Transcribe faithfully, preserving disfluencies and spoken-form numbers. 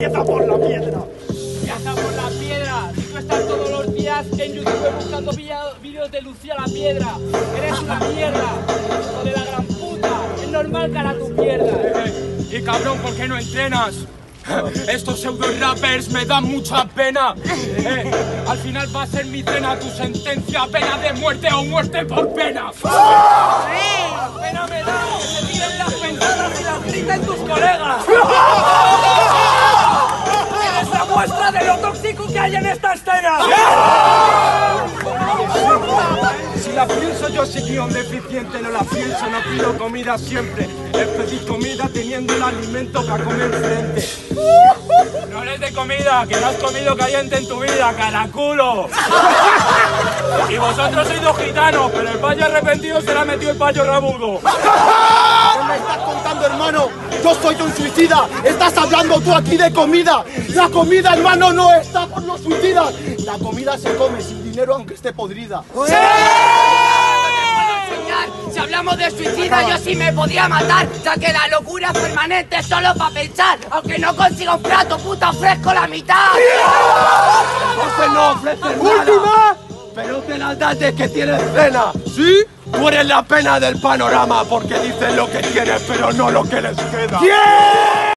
Empieza por la piedra. Empieza por la piedra. Si tú estás todos los días en YouTube buscando vídeos de Lucía la Piedra, eres una mierda. Hijo de la gran puta. Es normal que ahora tú pierdas. Eh, y cabrón, ¿por qué no entrenas? Estos pseudo rappers me dan mucha pena. Eh, al final va a ser mi cena tu sentencia, pena de muerte o muerte por pena. Pena me da que te tiren las ventanas y las griten tus colegas. Eres la muestra de lo tóxico que hay en esta escena. Si la pienso yo soy guión deficiente, no la pienso, no pido comida siempre. Es pedir comida teniendo el alimento para comer frente. No eres de comida, que no has comido caliente en tu vida, caraculo. Y vosotros sois dos gitanos, pero el payo arrepentido se le ha metido el payo rabudo. ¿Qué me estás contando, hermano? Yo soy un suicida. Estás hablando tú aquí de comida. La comida, hermano, no está por los suicidas. La comida se come sin dinero aunque esté podrida. ¡Sí! Si hablamos de suicida, yo sí me podía matar, ya que la locura es permanente solo para pensar, aunque no consiga un plato, puta, ofrezco la mitad. Entonces no ofreces ¡última! Pero te las das de que tienes cena. ¿Sí? Tú eres la pena del panorama porque dices lo que tienes, pero no lo que les queda. ¡Bien!